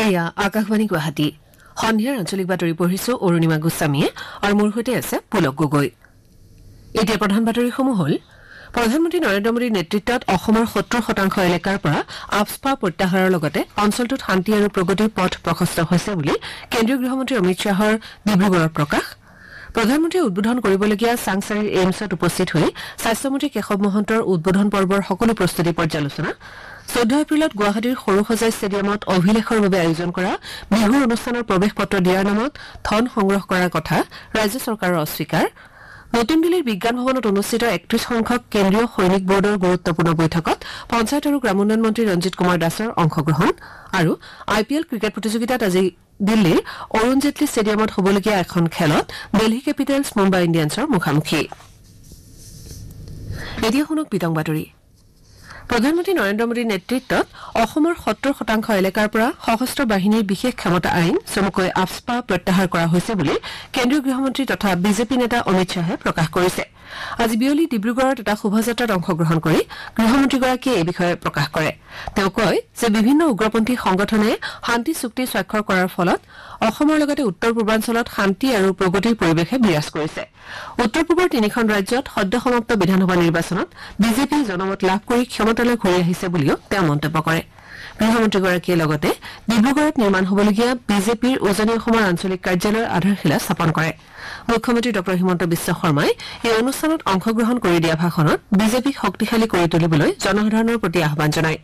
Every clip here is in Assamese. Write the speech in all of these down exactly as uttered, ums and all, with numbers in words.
এয়া আকাশবাণী গুৱাহাটী সন্ধিয়াৰ আঞ্চলিক বাতৰি পঢ়িছো অৰুণিমা গোস্বামীয়ে আৰু মোৰ সৈতে আছে পুলক গগৈ। এতিয়া প্ৰধান বাতৰিসমূহ হ'ল প্ৰধানমন্ত্ৰী নৰেন্দ্ৰ মোদীৰ নেতৃত্বত অসমৰ সত্তৰ শতাংশ এলেকাৰ পৰা আফস্পা প্ৰত্যাহাৰৰ লগতে অঞ্চলটোত শান্তি আৰু প্ৰগতিৰ পথ প্ৰশস্ত হৈছে বুলি কেন্দ্ৰীয় গৃহমন্ত্ৰী অমিত শ্বাহৰ ডিব্ৰুগড়ত প্ৰকাশ। প্ৰধানমন্ত্ৰীয়ে উদ্বোধন কৰিবলগীয়া চাংচাৰীৰ এইমছত উপস্থিত হৈ স্বাস্থ্যমন্ত্ৰী কেশৱ মহন্তৰ উদ্বোধন পৰ্বৰ সকলো প্ৰস্তুতি পৰ্যালোচনা। চৈধ্য এপ্ৰিলত গুৱাহাটীৰ সৰুসজাই ষ্টেডিয়ামত অভিলেখৰ বাবে আয়োজন কৰা বিহুৰ অনুষ্ঠানৰ প্ৰৱেশ পত্ৰ দিয়াৰ নামত ধন সংগ্ৰহ কৰাৰ কথা ৰাজ্য চৰকাৰৰ অস্বীকাৰ। নতুন দিল্লীৰ বিজ্ঞান ভৱনত অনুষ্ঠিত একত্ৰিশ সংখ্যক কেন্দ্ৰীয় সৈনিক বৰ্ডৰ গুৰুত্বপূৰ্ণ বৈঠকত পঞ্চায়ত আৰু গ্ৰামোন্নয়ন মন্ত্ৰী ৰঞ্জিত কুমাৰ দাসৰ অংশগ্ৰহণ। আৰু আই পি এল ক্ৰিকেট প্ৰতিযোগিতাত আজি দিল্লীৰ অৰুণ জেটলী ষ্টেডিয়ামত হ'বলগীয়া এখন খেলত দিল্লী কেপিটেলছ মুম্বাই ইণ্ডিয়ানছৰ মুখামুখি। এতিয়া শুনক বিতং বাতৰি। প্ৰধানমন্ত্ৰী নৰেন্দ্ৰ মোদীৰ নেতৃত্বত অসমৰ সত্তৰ শতাংশ এলেকাৰ পৰা সশস্ত্ৰ বাহিনীৰ বিশেষ ক্ষমতা আইন চমুকৈ আফস্পা প্ৰত্যাহাৰ কৰা হৈছে বুলি কেন্দ্ৰীয় গৃহমন্ত্ৰী তথা বিজেপি নেতা অমিত শ্বাহে প্ৰকাশ কৰিছে। আজি বিয়লি ডিব্ৰুগড়ত এটা শোভাযাত্ৰাত অংশগ্ৰহণ কৰি গৃহমন্ত্ৰীগৰাকীয়ে এই বিষয়ে প্ৰকাশ কৰে। তেওঁ কয় যে বিভিন্ন উগ্ৰপন্থী সংগঠনে শান্তি চুক্তি স্বাক্ষৰ কৰাৰ ফলত অসমৰ লগতে উত্তৰ পূৰ্বাঞ্চলত শান্তি আৰু প্ৰগতিৰ পৰিৱেশে বিৰাজ কৰিছে। উত্তৰ পূবৰ তিনিখন ৰাজ্যত সদ্য সমাপ্ত বিধানসভা নিৰ্বাচনত বিজেপিয়ে জনমত লাভ কৰি ক্ষমতালৈ ঘূৰি আহিছে বুলিও তেওঁ মন্তব্য কৰে। গৃহমন্ত্ৰীগৰাকীয়ে লগতে ডিব্ৰুগড়ত নিৰ্মাণ হ'বলগীয়া বিজেপিৰ উজনি অসমৰ আঞ্চলিক কাৰ্যালয়ৰ আধাৰশিলা স্থাপন কৰে। মুখ্যমন্ত্ৰী ড হিমন্ত বিশ্ব শৰ্মাই এই অনুষ্ঠানত অংশগ্ৰহণ কৰি দিয়া ভাষণত বিজেপিক শক্তিশালী কৰি তুলিবলৈ জনসাধাৰণৰ প্ৰতি আহ্বান জনায়।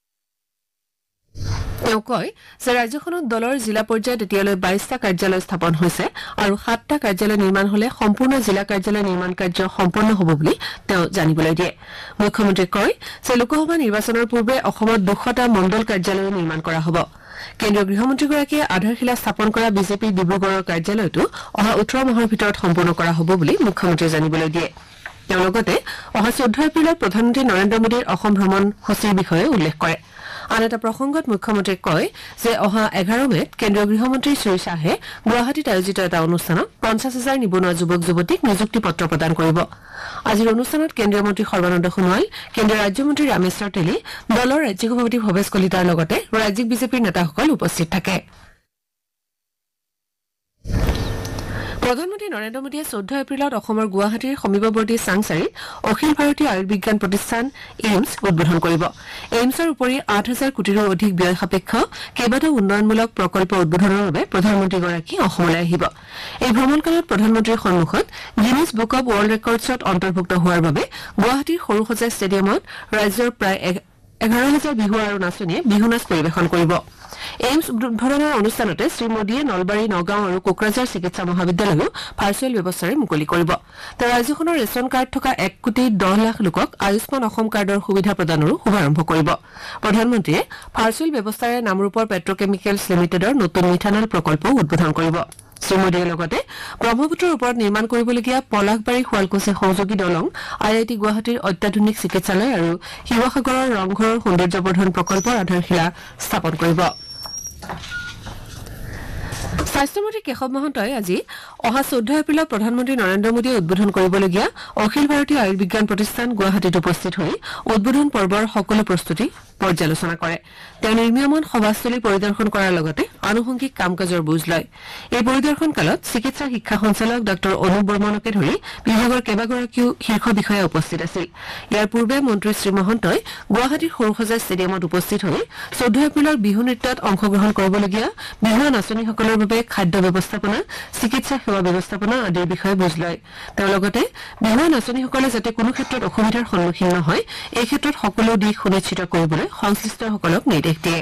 তেওঁ কয় যে ৰাজ্যখনত দলৰ জিলা পৰ্যায়ত এতিয়ালৈ বাইশটা কাৰ্যালয় স্থাপন হৈছে আৰু সাতটা কাৰ্যালয় নিৰ্মাণ হলে সম্পূৰ্ণ জিলা কাৰ্যালয় নিৰ্মাণ কাৰ্য সম্পন্ন হ'ব বুলি তেওঁ জানিবলৈ দিয়ে। মুখ্যমন্ত্ৰীয়ে কয় যে লোকসভা নিৰ্বাচনৰ পূৰ্বে অসমত দুশটা মণ্ডল কাৰ্যালয় নিৰ্মাণ কৰা হ'ব। কেন্দ্ৰীয় গৃহমন্ত্ৰীগৰাকীয়ে আধাৰশিলা স্থাপন কৰা বিজেপিৰ ডিব্ৰুগড়ৰ কাৰ্যালয়টো অহা ওঠৰ মাহৰ ভিতৰত সম্পূৰ্ণ কৰা হ'ব বুলি মুখ্যমন্ত্ৰীয়ে জানিবলৈ দিয়ে। তেওঁ লগতে অহা চৈধ্য এপ্ৰিলত প্ৰধানমন্ত্ৰী নৰেন্দ্ৰ মোদীৰ অসম ভ্ৰমণ সূচীৰ বিষয়ে উল্লেখ কৰে। আন এটা প্ৰসংগত মুখ্যমন্ত্ৰীয়ে কয় যে অহা এঘাৰ মেত কেন্দ্ৰীয় গৃহমন্ত্ৰী শ্ৰী শ্বাহে গুৱাহাটীত আয়োজিত এটা অনুষ্ঠানত পঞ্চাছ হাজাৰ নিবনুৱা যুৱক যুৱতীক নিযুক্তি পত্ৰ প্ৰদান কৰিব। আজিৰ অনুষ্ঠানত কেন্দ্ৰীয় মন্ত্ৰী সৰ্বানন্দ সোণোৱাল, কেন্দ্ৰীয় ৰাজ্যমন্ত্ৰী ৰামেশ্বৰ তেলী, দলৰ ৰাজ্যিক সভাপতি ভৱেশ কলিতাৰ লগতে ৰাজ্যিক বিজেপিৰ নেতাসকল উপস্থিত থাকে। প্ৰধানমন্ত্ৰী নৰেন্দ্ৰ মোদীয়ে চৈধ্য এপ্ৰিলত অসমৰ গুৱাহাটীৰ সমীপৱৰ্তী চাংচাৰীত অখিল ভাৰতীয় আয়ুৰ্বিজ্ঞান প্ৰতিষ্ঠান এইমছ উদ্বোধন কৰিব। এইমছৰ উপৰি আঠ হাজাৰ কোটিৰো অধিক ব্যয় সাপেক্ষ কেইবাটাও উন্নয়নমূলক প্ৰকল্প উদ্বোধনৰ বাবে প্ৰধানমন্ত্ৰীগৰাকী অসমলৈ আহিব। এই ভ্ৰমণকালত প্ৰধানমন্ত্ৰীৰ সন্মুখত গিনিজ বুক অব ৱৰ্ল্ড ৰেকৰ্ডছত অন্তৰ্ভুক্ত হোৱাৰ বাবে গুৱাহাটীৰ সৰুসজাই ষ্টেডিয়ামত ৰাজ্যৰ প্ৰায় এঘাৰ হাজাৰ বিহু আৰু নাচনীয়ে বিহু নাচ পৰিৱেশন কৰিব। এইমছ উদ্বোধনৰ অনুষ্ঠানতে শ্ৰীমোদীয়ে নলবাৰী, নগাঁও আৰু কোকৰাঝাৰ চিকিৎসা মহাবিদ্যালয়ো ভাৰ্চুৱেল ব্যৱস্থাৰে মুকলি কৰিব। তেওঁ ৰাজ্যখনৰ ৰেচন কাৰ্ড থকা এক কোটি দহ লাখ লোকক আয়ুষ্মান অসম কাৰ্ডৰ সুবিধা প্ৰদানৰো শুভাৰম্ভ কৰিব। প্ৰধানমন্ত্ৰীয়ে ভাৰ্চুৱেল ব্যৱস্থাৰে নামৰূপৰ পেট্ৰকেমিকেলছ লিমিটেডৰ নতুন মিথানল প্ৰকল্পও উদ্বোধন কৰিব। শ্ৰীমোদীয়ে লগতে ব্ৰহ্মপুত্ৰৰ ওপৰত নিৰ্মাণ কৰিবলগীয়া পলাশবাৰী শুৱালকুছি সংযোগী দলং, আই আই টি গুৱাহাটীৰ অত্যাধুনিক চিকিৎসালয় আৰু শিৱসাগৰৰ ৰংঘৰৰ সৌন্দৰ্যবৰ্ধন প্ৰকল্পৰ আধাৰশিলা স্থাপন কৰিব। স্বাস্থ্যমন্ত্ৰী কেশৱ মহন্তই আজি অহা চৈধ্য এপ্ৰিলত প্ৰধানমন্ত্ৰী নৰেন্দ্ৰ মোদীয়ে উদ্বোধন কৰিবলগীয়া অখিল ভাৰতীয় আয়ুৰ্বিজ্ঞান প্ৰতিষ্ঠান গুৱাহাটীত উপস্থিত হৈ উদ্বোধন পৰ্বৰ সকলো প্ৰস্তুতি পৰ্যালোচনা কৰে। তেওঁ নিৰ্মীয়মান সভাস্থলী পৰিদৰ্শন কৰাৰ লগতে আনুষংগিক কাম কাজৰ বুজ লয়। এই পৰিদৰ্শন কালত চিকিৎসা শিক্ষা সঞ্চালক ডাঃ অনুপ বৰ্মনকে ধৰি বিভাগৰ কেইবাগৰাকীও শীৰ্ষ বিষয়া উপস্থিত আছিল। ইয়াৰ পূৰ্বে মন্ত্ৰী শ্ৰীমহন্তই গুৱাহাটীৰ সৰুসজাই ষ্টেডিয়ামত উপস্থিত হৈ চৈধ্য এপ্ৰিলৰ বিহু নৃত্যত অংশগ্ৰহণ কৰিবলগীয়া বিহুৱা নাচনীসকলৰ বাবে খাদ্য ব্যৱস্থাপনা, চিকিৎসা সেৱা ব্যৱস্থাপনা আদিৰ বিষয়ে বুজ লয়। তেওঁ লগতে বিহুৱা নাচনীসকলে যাতে কোনো ক্ষেত্ৰত অসুবিধাৰ সন্মুখীন নহয়, এই ক্ষেত্ৰত সকলো দিশ সুনিশ্চিত কৰিবলৈ সংশ্লিষ্টসকলক নিৰ্দেশ দিয়ে।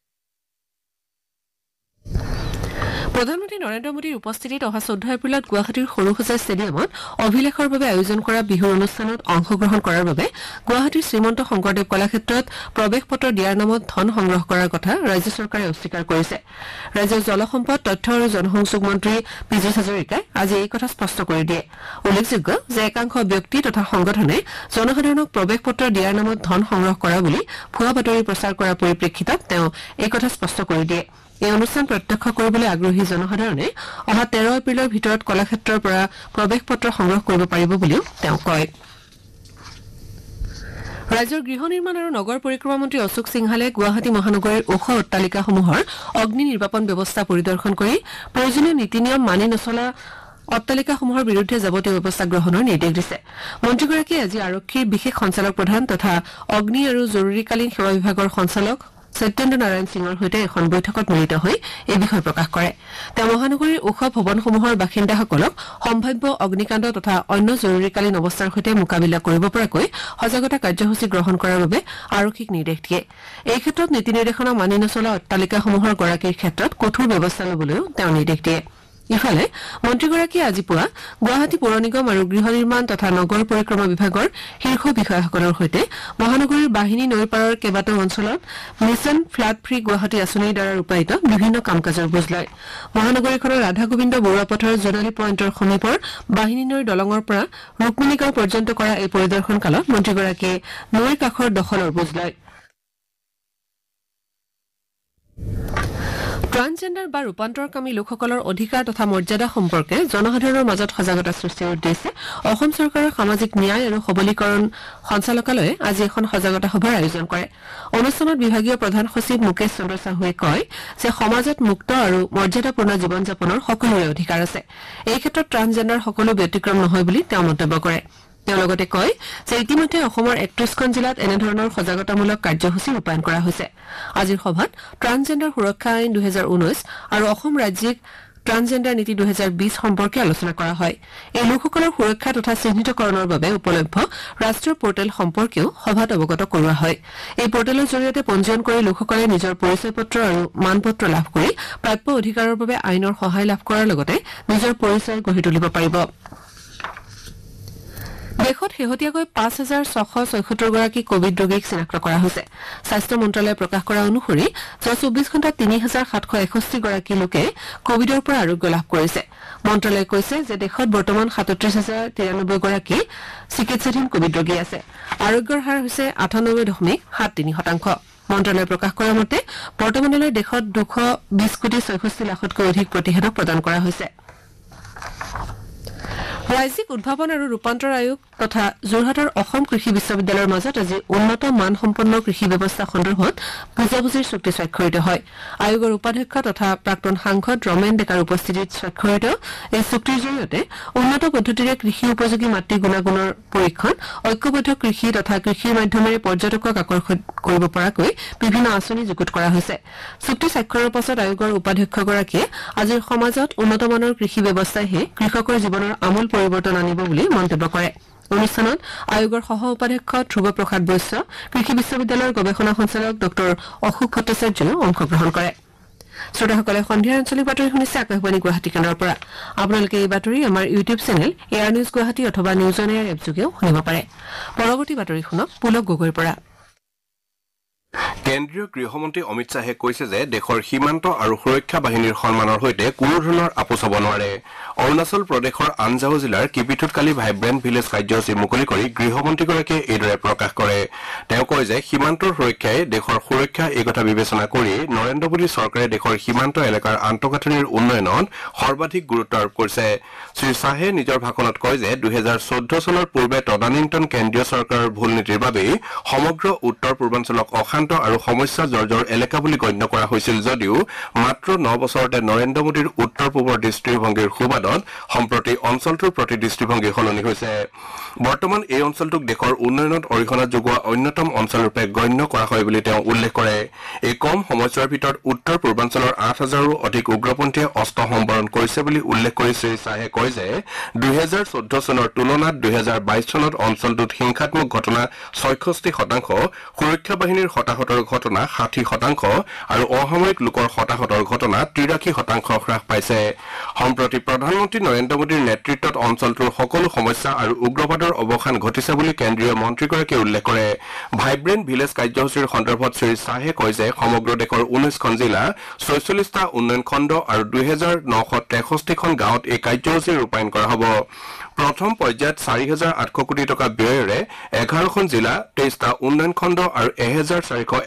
প্ৰধানমন্ত্ৰী নৰেন্দ্ৰ মোদীৰ উপস্থিতিত অহা চৈধ্য এপ্ৰিলত গুৱাহাটীৰ সৰুসজাই ষ্টেডিয়ামত অভিলেখৰ বাবে আয়োজন কৰা বিহুৰ অনুষ্ঠানত অংশগ্ৰহণ কৰাৰ বাবে গুৱাহাটীৰ শ্ৰীমন্ত শংকৰদেৱ কলাক্ষেত্ৰত প্ৰৱেশ পত্ৰ দিয়াৰ নামত ধন সংগ্ৰহ কৰাৰ কথা ৰাজ্য চৰকাৰে অস্বীকাৰ কৰিছে। ৰাজ্যৰ জলসম্পদ, তথ্য আৰু জনসংযোগ মন্ত্ৰী পীযুষ হাজৰিকাই আজি এই কথা স্পষ্ট কৰি দিয়ে। উল্লেখযোগ্য যে একাংশ ব্যক্তি তথা সংগঠনে জনসাধাৰণক প্ৰৱেশ পত্ৰ দিয়াৰ নামত ধন সংগ্ৰহ কৰা বুলি ভুৱা বাতৰি প্ৰচাৰ কৰাৰ পৰিপ্ৰেক্ষিতত তেওঁ এই কথা স্পষ্ট কৰি দিয়ে। এই অনুষ্ঠান প্ৰত্যক্ষ কৰিবলৈ আগ্ৰহী জনসাধাৰণে অহা তেৰ এপ্ৰিলৰ ভিতৰত কলাক্ষেত্ৰৰ পৰা প্ৰৱেশ পত্ৰ সংগ্ৰহ কৰিব পাৰিব বুলিও তেওঁ কয়। ৰাজ্যৰ গৃহ নিৰ্মাণ আৰু নগৰ পৰিক্ৰমা মন্ত্ৰী অশোক সিংহালে গুৱাহাটী মহানগৰীৰ ওখ অট্টালিকাসমূহৰ অগ্নি নিৰ্বাপন ব্যৱস্থা পৰিদৰ্শন কৰি প্ৰয়োজনীয় নীতি নিয়ম মানি নচলা অট্টালিকাসমূহৰ বিৰুদ্ধে যাৱতীয় ব্যৱস্থা গ্ৰহণৰ নিৰ্দেশ দিছে। মন্ত্ৰীগৰাকীয়ে আজি আৰক্ষীৰ বিশেষ সঞ্চালক প্ৰধান তথা অগ্নি আৰু জৰুৰীকালীন সেৱা বিভাগৰ সঞ্চালক সত্যেন্দ্ৰ নাৰায়ণ সিঙৰ সৈতে এখন বৈঠকত মিলিত হৈ এই বিষয় প্ৰকাশ কৰে। তেওঁ মহানগৰীৰ ওখ ভৱনসমূহৰ বাসিন্দাসকলক সম্ভাৱ্য অগ্নিকাণ্ড তথা অন্য জৰুৰীকালীন অৱস্থাৰ সৈতে মোকাবিলা কৰিব পৰাকৈ সজাগতা কাৰ্যসূচী গ্ৰহণ কৰাৰ বাবে আৰক্ষীক নিৰ্দেশ দিয়ে। এই ক্ষেত্ৰত নীতি নিৰ্দেশনা মানি নচলা অট্টালিকাসমূহৰ গৰাকীৰ ক্ষেত্ৰত কঠোৰ ব্যৱস্থা লবলৈও তেওঁ নিৰ্দেশ দিয়ে। ইফালে মন্ত্ৰীগৰাকীয়ে আজি পুৱা গুৱাহাটী পৌৰ নিগম আৰু গৃহ নিৰ্মাণ তথা নগৰ পৰিক্ৰমা বিভাগৰ শীৰ্ষ বিষয়াসকলৰ সৈতে মহানগৰীৰ বাহিনী নৈপাৰৰ কেইবাটাও অঞ্চলত মিছন ফ্লাড ফ্ৰী গুৱাহাটী আঁচনিৰ দ্বাৰা ৰূপায়িত বিভিন্ন কাম কাজৰ বুজ লয়। মহানগৰীখনৰ ৰাধা গোবিন্দ বৰুৱা পথৰ জোনালী পইণ্টৰ সমীপৰ বাহিনী নৈৰ দলঙৰ পৰা ৰুক্মিণীগাঁও পৰ্যন্ত কৰা এই পৰিদৰ্শন কালত মন্ত্ৰীগৰাকীয়ে নৈৰ কাষৰ দখলৰ বুজ লয়। ট্ৰান্সজেণ্ডাৰ বা ৰূপান্তৰকামী লোকসকলৰ অধিকাৰ তথা মৰ্যাদা সম্পৰ্কে জনসাধাৰণৰ মাজত সজাগতা সৃষ্টিৰ উদ্দেশ্যে অসম চৰকাৰৰ সামাজিক ন্যায় আৰু সবলীকৰণ সঞ্চালকালয়ে আজি এখন সজাগতা সভাৰ আয়োজন কৰে। অনুষ্ঠানত বিভাগীয় প্ৰধান সচিব মুকেশ চন্দ্ৰ চাহুৱে কয় যে সমাজত মুক্ত আৰু মৰ্যাদাপূৰ্ণ জীৱন যাপনৰ সকলোৰে অধিকাৰ আছে। এই ক্ষেত্ৰত ট্ৰান্সজেণ্ডাৰ সকলো ব্যতিক্ৰম নহয় বুলি তেওঁ মন্তব্য কৰে। তেওঁ লগতে কয় যে ইতিমধ্যে অসমৰ একত্ৰিশখন জিলাত এনেধৰণৰ সজাগতামূলক কাৰ্যসূচী ৰূপায়ণ কৰা হৈছে। আজিৰ সভাত ট্ৰান্সজেণ্ডাৰ সুৰক্ষা আইন দুহেজাৰ ঊনৈশ আৰু অসম ৰাজ্যিক ট্ৰান্সজেণ্ডাৰ নীতি দুহেজাৰ বিশ সম্পৰ্কে আলোচনা কৰা হয়। এই লোকসকলৰ সুৰক্ষা তথা চিহ্নিতকৰণৰ বাবে উপলব্ধ ৰাষ্ট্ৰীয় পৰ্টেল সম্পৰ্কেও সভাত অৱগত কৰোৱা হয়। এই পৰ্টেলৰ জৰিয়তে পঞ্জীয়ন কৰি লোকসকলে নিজৰ পৰিচয় পত্ৰ আৰু মানপত্ৰ লাভ কৰি প্ৰাপ্য অধিকাৰৰ বাবে আইনৰ সহায় লাভ কৰাৰ লগতে নিজৰ পৰিচয় গঢ়ি তুলিব পাৰিব। দেশত শেহতীয়াকৈ পাঁচ হাজাৰ ছশ ছয়সত্তৰগৰাকী কভিড ৰোগীক চিনাক্ত কৰা হৈছে। স্বাস্থ্য মন্ত্ৰালয়ে প্ৰকাশ কৰা অনুসৰি যোৱা চৌবিশ ঘণ্টাত তিনি হাজাৰ সাতশ এষষ্ঠিগৰাকী লোকে কভিডৰ পৰা আৰোগ্য লাভ কৰিছে। মন্ত্ৰালয়ে কৈছে যে দেশত বৰ্তমান সাতত্ৰিশ হাজাৰ তিৰানব্বৈগৰাকী চিকিৎসাধীন কভিড ৰোগী আছে। আৰোগ্যৰ হাৰ হৈছে আঠানব্বৈ দশমিক সাত তিনি শতাংশ। মন্ত্ৰালয়ে প্ৰকাশ কৰা মতে বৰ্তমানলৈ দেশত দুশ বিশ কোটি ছয়ষষ্ঠি লাখতকৈ অধিক প্ৰতিষেধক প্ৰদান কৰা হৈছে। ৰাজ্যিক উদ্ভাৱন আৰু ৰূপান্তৰ আয়োগ তথা যোৰহাটৰ অসম কৃষি বিশ্ববিদ্যালয়ৰ মাজত আজি উন্নত মানসম্পন্ন কৃষি ব্যৱস্থা সন্দৰ্ভত বুজাবুজিৰ চুক্তি স্বাক্ষৰিত হয়। আয়োগৰ উপাধ্যক্ষ তথা প্ৰাক্তন সাংসদ ৰমেন ডেকাৰ উপস্থিতিত স্বাক্ষৰিত এই চুক্তিৰ জৰিয়তে উন্নত পদ্ধতিৰে কৃষি উপযোগী মাটি গুণাগুণৰ পৰীক্ষণ, ঐক্যবদ্ধ কৃষি তথা কৃষিৰ মাধ্যমেৰে পৰ্যটকক আকৰ্ষণ কৰিব পৰাকৈ বিভিন্ন আঁচনি যুগুত কৰা হৈছে। চুক্তি স্বাক্ষৰৰ পাছত আয়োগৰ উপাধ্যক্ষগৰাকীয়ে আজিৰ সমাজত উন্নতমানৰ কৃষি ব্যৱস্থাইহে কৃষকৰ জীৱনৰ আমূল পৰিৱৰ্তন আনিব বুলি মন্তব্য কৰে। অনুষ্ঠানত আয়োগৰ সহ উপাধ্যক্ষ ধ্ৰুৱ প্ৰসাদ বৈশ্য, কৃষি বিশ্ববিদ্যালয়ৰ গৱেষণা সঞ্চালক ড অশোক ভট্টাচাৰ্যও অংশগ্ৰহণ কৰে। শ্ৰোতাসকলে সন্ধিয়াৰ আঞ্চলিক বাতৰি শুনিছে আকাশবাণী গুৱাহাটী কেন্দ্ৰৰ পৰা। আপোনালোকে এই বাতৰি আমাৰ YouTube channel AIR news Guwahati অথবা নিউজ অন এয়াৰ এপযোগেও শুনিব পাৰে। পৰৱৰ্তী বাতৰি শুনক পুলক গগৈৰ পৰা। কেন্দ্ৰীয় গৃহমন্ত্ৰী অমিত শ্বাহে কৈছে যে দেশৰ সীমান্ত আৰু সুৰক্ষা বাহিনীৰ সন্মানৰ সৈতে কোনো ধৰণৰ আপোচ হ'ব নোৱাৰে। অৰুণাচল প্ৰদেশৰ আনজাও জিলাৰ কিবিথুত কালি ভাইব্ৰেণ্ট ভিলেজ কাৰ্যসূচী মুকলি কৰি গৃহমন্ত্ৰীগৰাকীয়ে এইদৰে প্ৰকাশ কৰে। তেওঁ কয় যে সীমান্তৰ সুৰক্ষাই দেশৰ সুৰক্ষা এই কথা বিবেচনা কৰি নৰেন্দ্ৰ মোদী চৰকাৰে দেশৰ সীমান্ত এলেকাৰ আন্তঃগাঁথনিৰ উন্নয়নত সৰ্বাধিক গুৰুত্ব আৰোপ কৰিছে। শ্ৰীশ্বাহে নিজৰ ভাষণত কয় যে দুহেজাৰ চৈধ্য চনৰ পূৰ্বে তদানীন্তন কেন্দ্ৰীয় চৰকাৰৰ ভুল নীতিৰ বাবেই সমগ্ৰ উত্তৰ পূৰ্বাঞ্চলক অশান্ত আৰু সমস্যা জৰ্জৰ এলেকা বুলি গণ্য কৰা হৈছিল যদিও মাত্ৰ ন বছৰতে নৰেন্দ্ৰ মোদীৰ উত্তৰ পূবৰ দৃষ্টিভংগীৰ সুবাদত সম্প্ৰতি অঞ্চলটোৰ প্ৰতি দৃষ্টিভংগী সলনি হৈছে। বৰ্তমান এই অঞ্চলটোক দেশৰ উন্নয়নত অৰিহণা যোগোৱা অন্যতম অঞ্চলৰূপে গণ্য কৰা হয় বুলি তেওঁ উল্লেখ কৰে। এই কম সময়ছোৱাৰ ভিতৰত উত্তৰ পূৰ্বাঞ্চলৰ আঠ হাজাৰৰো অধিক উগ্ৰপন্থীয়ে অস্ত্ৰ সম্বৰণ কৰিছে বুলি উল্লেখ কৰি শ্ৰীশ্বাহে কয় যে দুহেজাৰ চৈধ্য চনৰ তুলনাত দুহেজাৰ বাইশ চনত অঞ্চলটোত হিংসাত্মক ঘটনা ছয়ষষ্ঠি শতাংশ, সুৰক্ষা বাহিনীৰ হতাহতৰ ঘটনা ষাঠি শতাংশ আৰু অসামৰিক লোকৰ হতাহতৰ ঘটনা তিৰাশী শতাংশ হ্ৰাস পাইছে। সম্প্ৰতি প্ৰধানমন্ত্ৰী নৰেন্দ্ৰ মোদীৰ নেতৃত্বত অঞ্চলটোৰ সকলো সমস্যা আৰু উগ্ৰবাদৰ অৱসান ঘটিছে বুলি কেন্দ্ৰীয় মন্ত্ৰীগৰাকীয়ে উল্লেখ কৰে। ভাইব্ৰেণ্ট ভিলেজ কাৰ্যসূচীৰ সন্দৰ্ভত শ্ৰীশ্বাহে কয় যে সমগ্ৰ দেশৰ ঊনৈশখন জিলা, ছয়চল্লিশটা উন্নয়ন খণ্ড আৰু দুহেজাৰ নশ তেষষ্ঠিখন গাঁৱত এই কাৰ্যসূচী ৰূপায়ণ কৰা হ'ব। প্ৰথম পৰ্যায়ত চাৰি হাজাৰ আঠশ কোটি টকা ব্যয়েৰে এঘাৰখন জিলা, তেইশটা উন্নয়ন খণ্ড আৰু এহেজাৰ চাৰিশ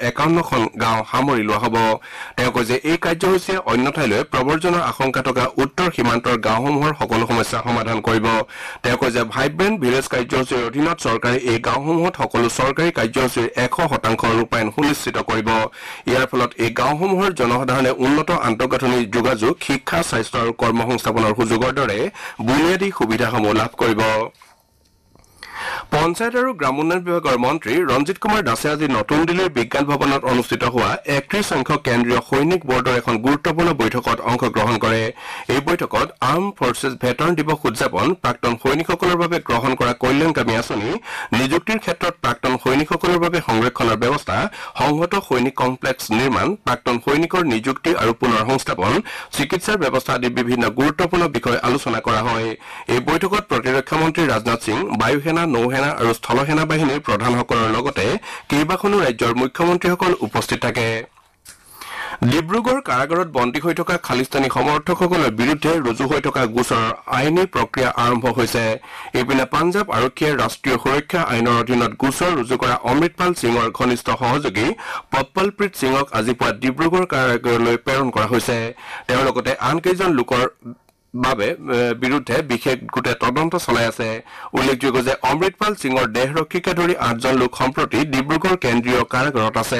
একাৱন্নখন গাঁও সামৰি লোৱা হ'ব তেওঁ কয় যে এই কাৰ্যসূচীয়ে অন্য ঠাইলৈ প্ৰৱৰ্জনৰ আশংকা থকা উত্তৰ সীমান্তৰ গাঁওসমূহৰ সকলো সমস্যা সমাধান কৰিব তেওঁ কয় যে ভাইব্ৰেণ্ট ভিলেজ কাৰ্যসূচীৰ অধীনত চৰকাৰে এই গাঁওসমূহত সকলো চৰকাৰী কাৰ্যসূচীৰ এশ শতাংশ ৰূপায়ণ সুনিশ্চিত কৰিব ইয়াৰ ফলত এই গাঁওসমূহৰ জনসাধাৰণে উন্নত আন্তঃগাঁথনি যোগাযোগ শিক্ষা স্বাস্থ্য আৰু কৰ্মসংস্থাপনৰ সুযোগৰ দৰে বুনিয়াদী সুবিধাসমূহ লাভ কৰিব পঞ্চায়ত আৰু গ্ৰাম উন্নয়ন বিভাগৰ মন্ত্ৰী ৰঞ্জিত কুমাৰ দাসে আজি নতুন দিল্লীৰ বিজ্ঞান ভৱনত অনুষ্ঠিত হোৱা একত্ৰিশ সংখ্যক কেন্দ্ৰীয় সৈনিক বৰ্ডৰ এখন গুৰুত্বপূৰ্ণ বৈঠকত অংশগ্ৰহণ কৰে এই বৈঠকত আৰ্ম ফৰ্চেছ ভেটাৰন দিৱস উদযাপন প্ৰাক্তন সৈনিকসকলৰ বাবে গ্ৰহণ কৰা কল্যাণকামী আঁচনি নিযুক্তিৰ ক্ষেত্ৰত প্ৰাক্তন সৈনিকসকলৰ বাবে সংৰক্ষণৰ ব্যৱস্থা সংহত সৈনিক কমপ্লেক্স নিৰ্মাণ প্ৰাক্তন সৈনিকৰ নিযুক্তি আৰু পুনৰ সংস্থাপন চিকিৎসাৰ ব্যৱস্থা আদি বিভিন্ন গুৰুত্বপূৰ্ণ বিষয় আলোচনা কৰা হয় এই বৈঠকত প্ৰতিৰক্ষা মন্ত্ৰী ৰাজনাথ সিং বায়ুসেনা নৌসেনা আৰু স্থলসেনা বাহিনীৰ প্ৰধানসকলৰ লগতে কেইবাখনো ৰাজ্যৰ মুখ্যমন্ত্ৰীসকল উপস্থিত থাকে ডিব্ৰুগড় কাৰাগাৰত বন্দী হৈ থকা খালিস্তানী সমৰ্থকসকলৰ বিৰুদ্ধে ৰুজু হৈ থকা গোচৰৰ আইনী প্ৰক্ৰিয়া আৰম্ভ হৈছে এইপিনে পাঞ্জাৱ আৰক্ষীয়ে ৰাষ্ট্ৰীয় সুৰক্ষা আইনৰ অধীনত গোচৰ ৰুজু কৰা অমৃতপাল সিঙৰ ঘনিষ্ঠ সহযোগী পপ্পলপ্ৰীত সিঙক আজি পুৱা ডিব্ৰুগড় কাৰাগাৰলৈ প্ৰেৰণ কৰা হৈছে তেওঁৰ লগতে আন কেইজন লোকৰ বাবে বিৰুদ্ধে বিশেষ গোটে তদন্ত চলাই আছে উল্লেখযোগ্য যে অমৃতপাল সিঙৰ দেহৰক্ষীকে ধৰি আঠজন লোক সম্প্ৰতি ডিব্ৰুগড় কেন্দ্ৰীয় কাৰাগাৰত আছে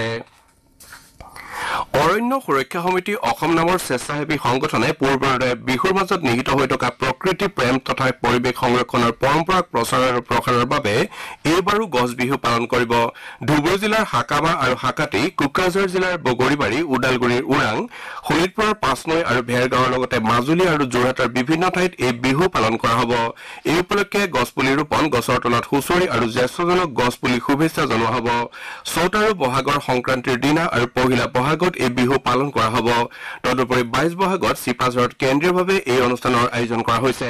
অৰণ্য সুৰক্ষা সমিতি অসম নামৰ স্বেচ্ছাসেৱী সংগঠনে পূৰ্বৰে বিহুৰ মাজত নিহিত হৈ থকা প্ৰকৃতি প্ৰেম তথা পৰিৱেশ সংৰক্ষণৰ পৰম্পৰাক প্ৰচাৰ আৰু প্ৰসাৰৰ বাবে এইবাৰো গছ বিহু পালন কৰিব ধুবুৰী জিলাৰ হাকামা আৰু হাকাটি কোকৰাঝাৰ জিলাৰ বগৰীবাৰী ওদালগুৰিৰ ওৰাং শোণিতপুৰৰ পাঁচনৈ আৰু ভেৰগাঁৱৰ লগতে মাজুলী আৰু যোৰহাটৰ বিভিন্ন ঠাইত এই বিহু পালন কৰা হ'ব এই উপলক্ষে গছপুলি ৰোপণ গছৰ তলত হুঁচৰি আৰু জ্যেষ্ঠজনক গছপুলি শুভেচ্ছা জনোৱা হ'ব চ'ত আৰু বহাগৰ সংক্ৰান্তিৰ দিনা আৰু পহিলা বহাগত এই বিহু পালন কৰা হ'ব তদুপৰি বাইশ বহাগত চিপাঝাৰত কেন্দ্ৰীয়ভাৱে এই অনুষ্ঠানৰ আয়োজন কৰা হৈছে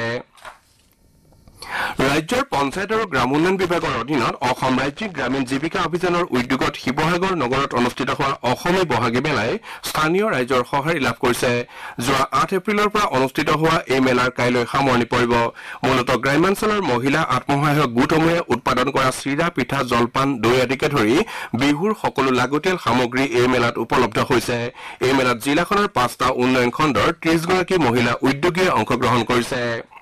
ৰাজ্যৰ পঞ্চায়ত আৰু গ্ৰাম উন্নয়ন বিভাগৰ অধীনত অসম ৰাজ্যিক গ্ৰামীণ জীৱিকা অভিযানৰ উদ্যোগত শিৱসাগৰ নগৰত অনুষ্ঠিত হোৱা অসমী বহাগী মেলাই স্থানীয় ৰাইজৰ সঁহাৰি লাভ কৰিছে যোৱা আঠ এপ্ৰিলৰ পৰা অনুষ্ঠিত হোৱা এই মেলাৰ কাইলৈ সামৰণি পৰিব মূলতঃ গ্ৰাম্যাঞ্চলৰ মহিলা আত্মসহায়ক গোটসমূহে উৎপাদন কৰা চিৰা পিঠা জলপান দৈ আদিকে ধৰি বিহুৰ সকলো লাগতিয়াল সামগ্ৰী এই মেলাত উপলব্ধ হৈছে এই মেলাত জিলাখনৰ পাঁচটা উন্নয়ন খণ্ডৰ ত্ৰিশগৰাকী মহিলা উদ্যোগীয়ে অংশগ্ৰহণ কৰিছে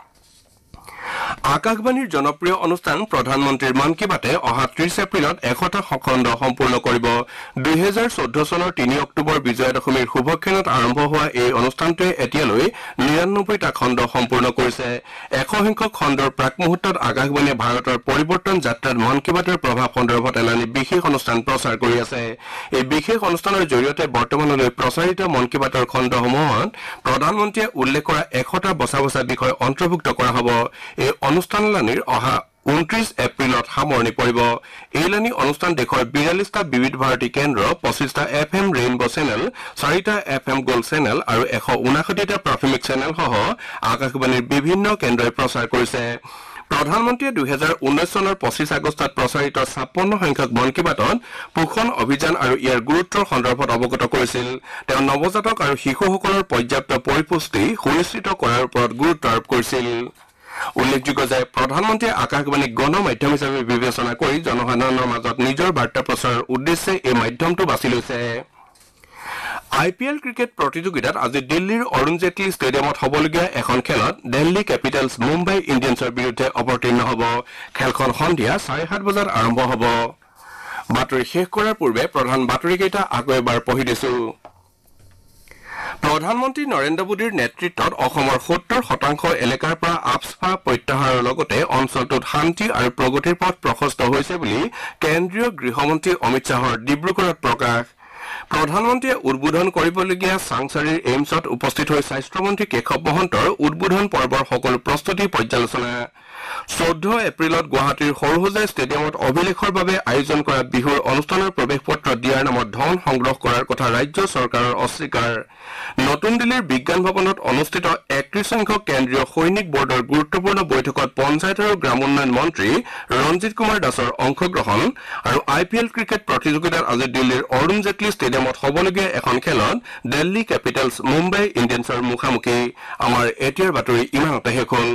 আকাশবাণীৰ জনপ্ৰিয় অনুষ্ঠান প্ৰধানমন্ত্ৰীৰ মন কী বাতে অহা ত্ৰিশ এপ্ৰিলত এশটা খণ্ড সম্পূৰ্ণ কৰিব দুহেজাৰ চৈধ্য চনৰ তিনি অক্টোবৰ বিজয়া দশমীৰ শুভক্ষণত আৰম্ভ হোৱা এই অনুষ্ঠানটোৱে এতিয়ালৈ নিৰানব্বৈটা খণ্ড সম্পূৰ্ণ কৰিছে এশ সংখ্যক খণ্ডৰ প্ৰাক মুহূৰ্তত আকাশবাণীয়ে ভাৰতৰ পৰিৱৰ্তন যাত্ৰাত মন কী বাতৰ প্ৰভাৱ সন্দৰ্ভত এলানি বিশেষ অনুষ্ঠান প্ৰচাৰ কৰি আছে এই বিশেষ অনুষ্ঠানৰ জৰিয়তে বৰ্তমানলৈ প্ৰচাৰিত মন কী বাতৰ খণ্ডসমূহত প্ৰধানমন্ত্ৰীয়ে উল্লেখ কৰা এশটা বচা বচা বিষয় অন্তৰ্ভুক্ত কৰা হ'ব এই অনুষ্ঠানলানিৰ অহা ঊনত্ৰিশ এপ্ৰিলত সামৰণি পৰিব এইলানি অনুষ্ঠান দেশৰ বিৰাল্লিছটা বিবিধ ভাৰতী কেন্দ্ৰ পঁচিছটা এফ এম ৰেইনবো চেনেল চাৰিটা এফ এম গোল্ড চেনেল আৰু এশ ঊনাষষ্ঠিটা প্ৰাথমিক চেনেলসহ আকাশবাণীৰ বিভিন্ন কেন্দ্ৰই প্ৰচাৰ কৰিছে প্ৰধানমন্ত্ৰীয়ে দুহেজাৰ ঊনৈশ চনৰ পঁচিছ আগষ্টত প্ৰচাৰিত ছাপন্ন সংখ্যক মন কী বাতত পোষণ অভিযান আৰু ইয়াৰ গুৰুত্বৰ সন্দৰ্ভত অৱগত কৰিছিল তেওঁ নৱজাতক আৰু শিশুসকলৰ পৰ্যাপ্ত পৰিপুষ্টি সুনিশ্চিত কৰাৰ ওপৰত গুৰুত্ব আৰোপ কৰিছিল উল্লেখযোগ্য যে প্ৰধানমন্ত্ৰীয়ে আকাশবাণীক গণ মাধ্যম হিচাপে বিবেচনা কৰি জনসাধাৰণৰ মাজত নিজৰ বাৰ্তা প্ৰচাৰৰ উদ্দেশ্যে এই মাধ্যমটো বাছি লৈছে আই পি এল ক্ৰিকেট প্ৰতিযোগিতাত আজি দিল্লীৰ অৰুণ জেটলী ষ্টেডিয়ামত হ'বলগীয়া এখন খেলত দিল্লী কেপিটেলছ মুম্বাই ইণ্ডিয়ানছৰ বিৰুদ্ধে অৱতীৰ্ণ হ'ব খেলখন সন্ধিয়া চাৰে সাত বজাত আৰম্ভ হ'ব বাতৰি শেষ কৰাৰ পূৰ্বে প্ৰধান বাতৰিকেইটা আকৌ এবাৰ পঢ়ি দিছো প্ৰধানমন্ত্ৰী নৰেন্দ্ৰ মোদীৰ নেতৃত্বত অসমৰ সত্তৰ শতাংশ এলেকাৰ পৰা আফস্পা প্ৰত্যাহাৰৰ লগতে অঞ্চলটোত শান্তি আৰু প্ৰগতিৰ পথ প্ৰশস্ত হৈছে বুলি কেন্দ্ৰীয় গৃহমন্ত্ৰী অমিত শ্বাহৰ ডিব্ৰুগড়ত প্ৰকাশ প্ৰধানমন্ত্ৰীয়ে উদ্বোধন কৰিবলগীয়া চাংচাৰীৰ এইমছত উপস্থিত হৈ স্বাস্থ্যমন্ত্ৰী কেশৱ মহন্তৰ উদ্বোধন পৰ্বৰ সকলো প্ৰস্তুতি পৰ্যালোচনা চৈধ্য এপ্ৰিলত গুৱাহাটীৰ সৰুসজাই ষ্টেডিয়ামত অভিলেখৰ বাবে আয়োজন কৰা বিহুৰ অনুষ্ঠানৰ প্ৰৱেশ পত্ৰ দিয়াৰ নামত ধন সংগ্ৰহ কৰাৰ কথা ৰাজ্য চৰকাৰৰ অস্বীকাৰ নতুন দিল্লীৰ বিজ্ঞান ভৱনত অনুষ্ঠিত একত্ৰিশ সংখ্যক কেন্দ্ৰীয় সৈনিক বৰ্ডৰ গুৰুত্বপূৰ্ণ বৈঠকত পঞ্চায়ত আৰু গ্ৰাম উন্নয়ন মন্ত্ৰী ৰঞ্জিত কুমাৰ দাসৰ অংশগ্ৰহণ আৰু আই পি এল ক্ৰিকেট প্ৰতিযোগিতাত আজি দিল্লীৰ অৰুণ জেটলী ষ্টেডিয়ামত হ'বলগীয়া এখন খেলত দিল্লী কেপিটেলছ মুম্বাই ইণ্ডিয়ানছৰ মুখামুখি আমাৰ এতিয়াৰ বাতৰি ইমানতে শেষ হ'ল